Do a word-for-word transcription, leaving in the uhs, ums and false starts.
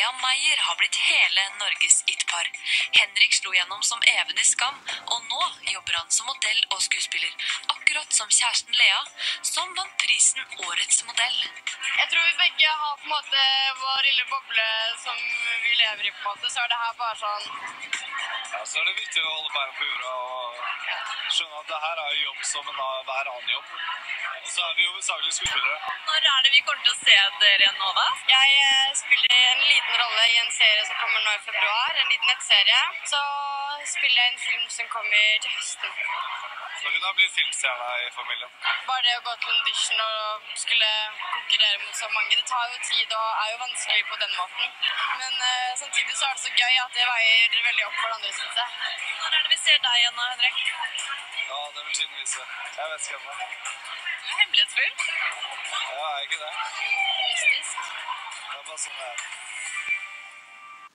Lea Meyer har blitt hele Norges it-par. Henrik slo gjennom som Even i Skam, og nå jobber han som modell og skuespiller, akkurat som kjæresten Lea, som vant prisen Årets modell. Jeg tror vi begge har på en måte vår lille boble som vi lever i på en måte, så er det her bare sånn... Ja, så er det viktig å holde beina på jorda og skjønne at det her er jobb som en av hver annen jobb. Og så er vi jo hovedsakelig skuespillere. Når er det vi kommer til å se dere igjen nå da? Jeg spiller en liten rolle i en serie som kommer nå i februar, en liten nettserie. Så spiller jeg en film som kommer til høsten. Så hun har blitt filmstjerne i familien. Bare det å gå til audition og skulle konkurrere mot så mange, det tar jo tid og er jo vanskelig på den måten. Men uh, samtidig så er det så gøy at det veier veldig opp for det andre, synes jeg. Når er det vi ser deg igjen da, Henrik? Ja, det vil tiden vise. Jeg vet ikke ennå. Du er hemmelighetsfull. Ja, er ikke det? Mystisk. Det er bare sånn det er.